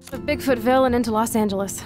of Bigfootville and into Los Angeles.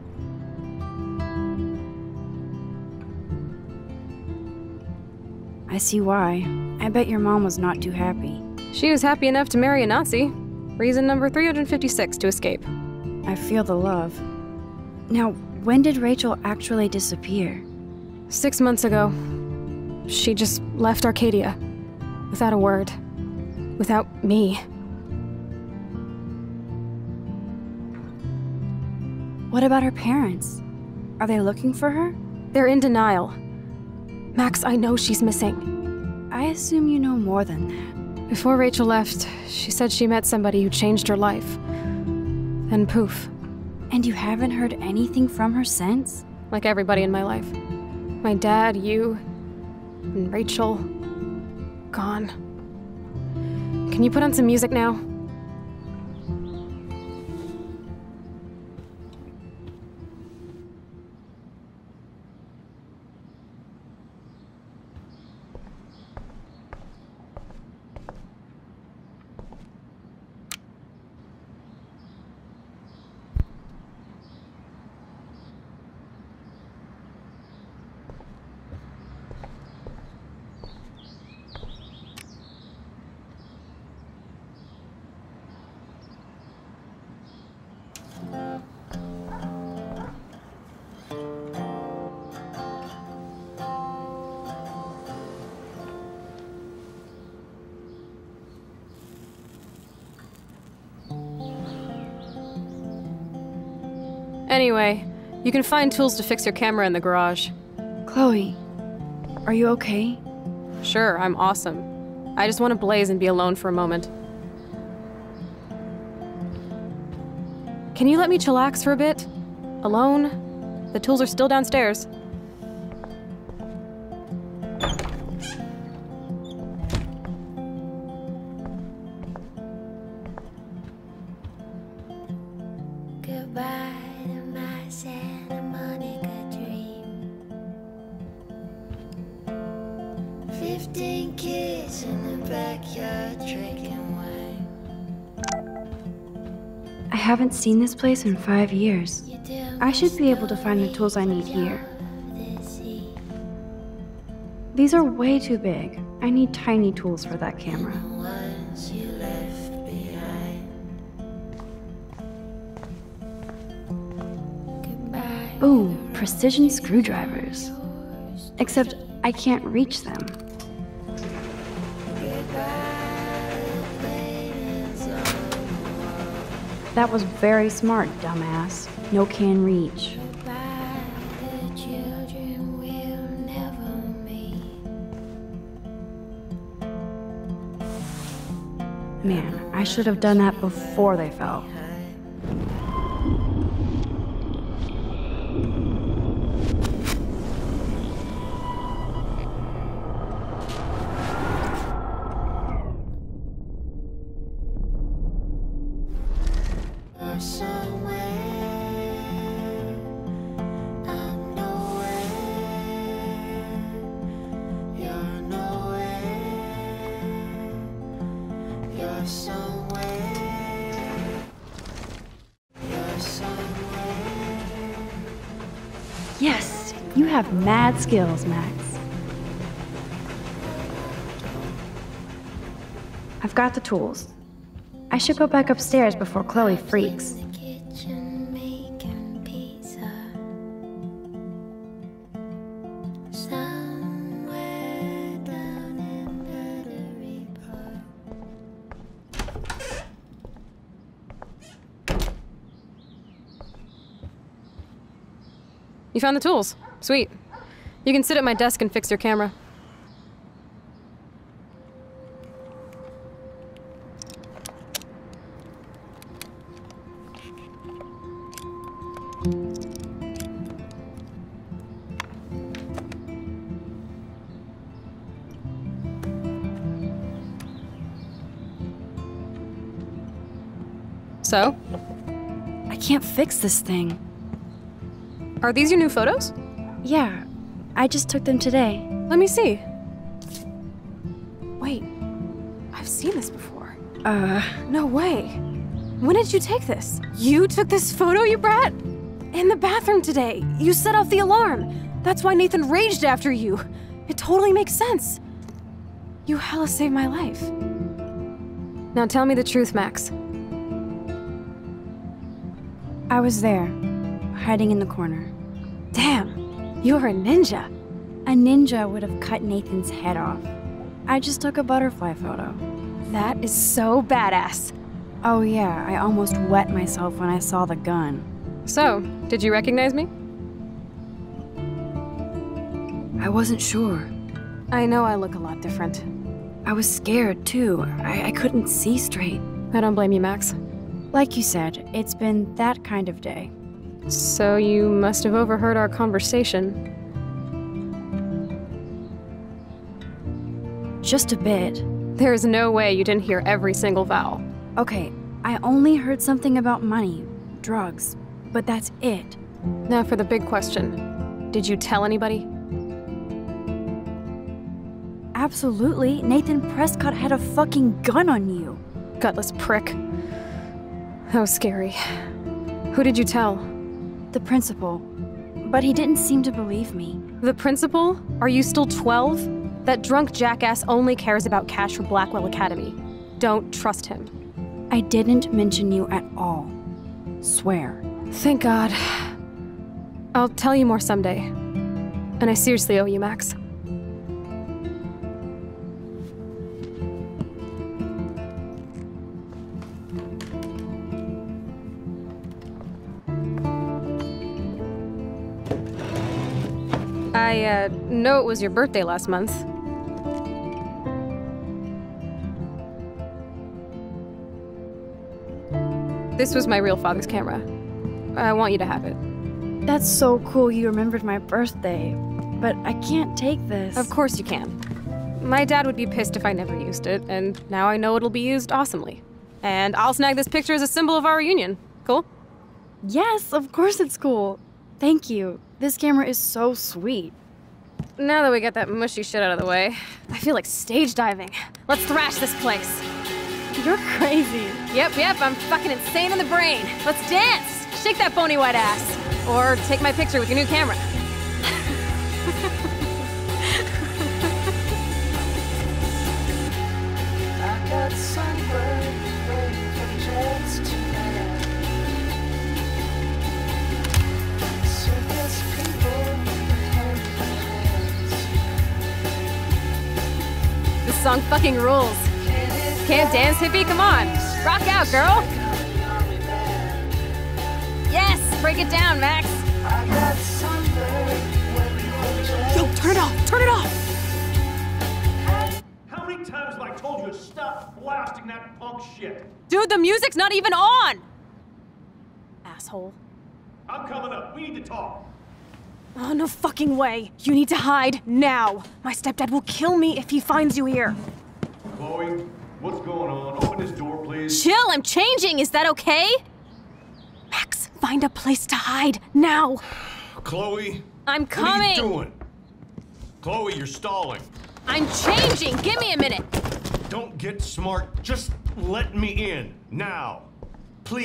I see why. I bet your mom was not too happy. She was happy enough to marry a Nazi. Reason number 356 to escape. I feel the love. Now, when did Rachel actually disappear? 6 months ago. She just left Arcadia. Without a word. Without me. What about her parents? Are they looking for her? They're in denial. Max, I know she's missing. I assume you know more than that. Before Rachel left, she said she met somebody who changed her life. Then poof. And you haven't heard anything from her since? Like everybody in my life. My dad, you, and Rachel. Gone. Can you put on some music now? Anyway, you can find tools to fix your camera in the garage. Chloe, are you okay? Sure, I'm awesome. I just want to blaze and be alone for a moment. Can you let me chillax for a bit? Alone? The tools are still downstairs. Goodbye to my Santa Monica dream. 15 kids in the backyard drinking wine. I haven't seen this place in 5 years. I should be able to find the tools I need here. These are way too big. I need tiny tools for that camera. Ones you left behind. Goodbye. Ooh, precision screwdrivers. Except I can't reach them. That was very smart, dumbass. No can reach. Goodbye, the children will never meet. Man, I should have done that before they fell. You're somewhere I'm nowhere. You're nowhere. You're somewhere. You're somewhere. Yes, you have mad skills, Max. I've got the tools. I should go back upstairs before Chloe freaks. In the kitchen making pizza. Somewhere down in Battery Park. You found the tools. Sweet. You can sit at my desk and fix your camera. So? I can't fix this thing. Are these your new photos? Yeah, I just took them today. Let me see. Wait, I've seen this before. No way. When did you take this? You took this photo, you brat? In the bathroom today. You set off the alarm. That's why Nathan raged after you. It totally makes sense. You hella saved my life. Now tell me the truth, Max. I was there, hiding in the corner. Damn, you're a ninja. A ninja would have cut Nathan's head off. I just took a butterfly photo. That is so badass. Oh yeah, I almost wet myself when I saw the gun. So, did you recognize me? I wasn't sure. I know I look a lot different. I was scared too. I couldn't see straight. I don't blame you, Max. Like you said, it's been that kind of day. So you must have overheard our conversation. Just a bit. There's no way you didn't hear every single vowel. Okay, I only heard something about money, drugs, but that's it. Now for the big question. Did you tell anybody? Absolutely. Nathan Prescott had a fucking gun on you. Gutless prick. That was scary. Who did you tell? The principal. But he didn't seem to believe me. The principal? Are you still 12? That drunk jackass only cares about cash for Blackwell Academy. Don't trust him. I didn't mention you at all. Swear. Thank God. I'll tell you more someday. And I seriously owe you, Max. I know it was your birthday last month. This was my real father's camera. I want you to have it. That's so cool you remembered my birthday. But I can't take this. Of course you can. My dad would be pissed if I never used it, and now I know it'll be used awesomely. And I'll snag this picture as a symbol of our reunion. Cool? Yes, of course it's cool. Thank you. This camera is so sweet. Now that we got that mushy shit out of the way, I feel like stage diving. Let's thrash this place. You're crazy. Yep, I'm fucking insane in the brain. Let's dance! Shake that bony white ass. Or take my picture with your new camera. I got sunburned, waiting for the jets to land. Circus people hold my hands. This song fucking rules. Can't dance, hippie? Come on. Rock out, girl. Yes, break it down, Max. I got sunburned, waiting for the jets. Yo, turn it off, turn it off. How many times have I told you to stop blasting that punk shit? Dude, the music's not even on. Asshole. I'm coming up. We need to talk. Oh, no fucking way. You need to hide now. My stepdad will kill me if he finds you here. Chloe, what's going on? Open this door, please. Chill, I'm changing. Is that okay? Max, find a place to hide now. Chloe, I'm what are coming. you doing? Chloe, you're stalling. I'm changing. Give me a minute. Don't get smart. Just let me in now, please.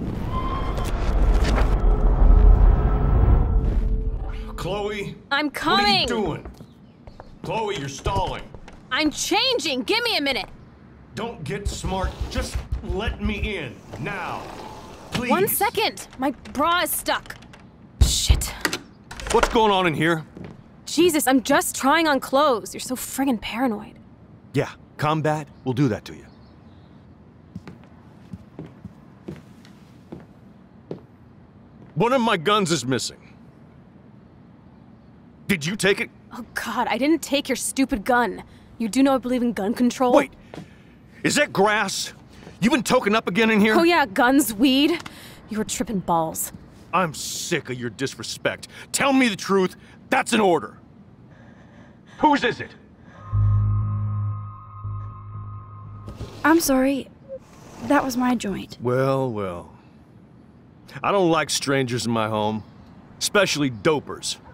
Chloe, I'm what are coming. you doing? Chloe, you're stalling. I'm changing. Give me a minute. Don't get smart. Just let me in now, please. 1 second. My bra is stuck. Shit. What's going on in here? Jesus, I'm just trying on clothes. You're so friggin' paranoid. Yeah, combat will do that to you. One of my guns is missing. Did you take it? Oh God, I didn't take your stupid gun. You do know I believe in gun control? Wait, is that grass? You been token up again in here? Oh yeah, guns, weed. You were tripping balls. I'm sick of your disrespect. Tell me the truth. That's an order. Whose is it? I'm sorry. That was my joint. Well. I don't like strangers in my home, especially dopers.